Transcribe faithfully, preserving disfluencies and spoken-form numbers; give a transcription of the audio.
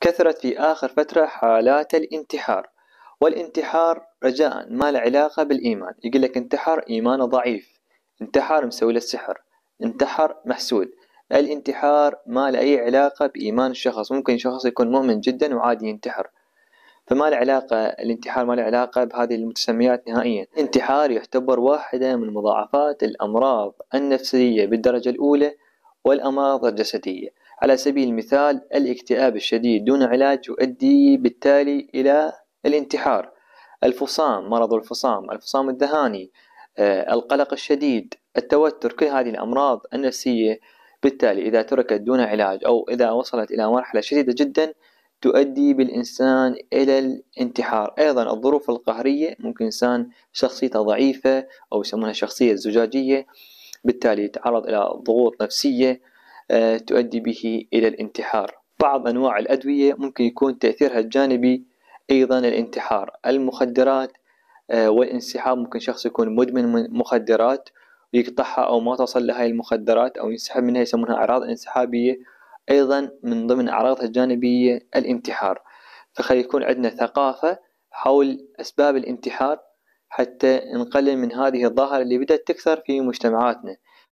كثرت في آخر فترة حالات الانتحار، والانتحار رجاء ما له علاقة بالإيمان. يقول لك انتحر إيمانه ضعيف، انتحر مسوي له السحر، انتحر محسود. الانتحار ما له أي علاقة بإيمان الشخص. ممكن شخص يكون مؤمن جدا وعادي ينتحر، فما له علاقة. الانتحار ما له علاقة بهذه المتسميات نهائيا. الانتحار يعتبر واحدة من مضاعفات الأمراض النفسية بالدرجة الأولى والأمراض الجسدية. على سبيل المثال الاكتئاب الشديد دون علاج يؤدي بالتالي إلى الانتحار. الفصام، مرض الفصام، الفصام الذهاني، آه، القلق الشديد، التوتر، كل هذه الأمراض النفسية بالتالي إذا تركت دون علاج أو إذا وصلت إلى مرحلة شديدة جدا تؤدي بالإنسان إلى الانتحار. أيضا الظروف القهرية، ممكن إنسان شخصيته ضعيفة أو يسمونها شخصية زجاجية، بالتالي يتعرض إلى ضغوط نفسية آه، تؤدي به إلى الانتحار. بعض أنواع الأدوية ممكن يكون تأثيرها الجانبي أيضا الانتحار. المخدرات آه، والانسحاب، ممكن شخص يكون مدمن من مخدرات ويقطعها أو ما تصل لهاي المخدرات أو ينسحب منها، يسمونها أعراض انسحابية. أيضا من ضمن أعراضها الجانبية الانتحار. فخلي يكون عندنا ثقافة حول أسباب الانتحار حتى نقلل من هذه الظاهرة اللي بدأت تكثر في مجتمعاتنا.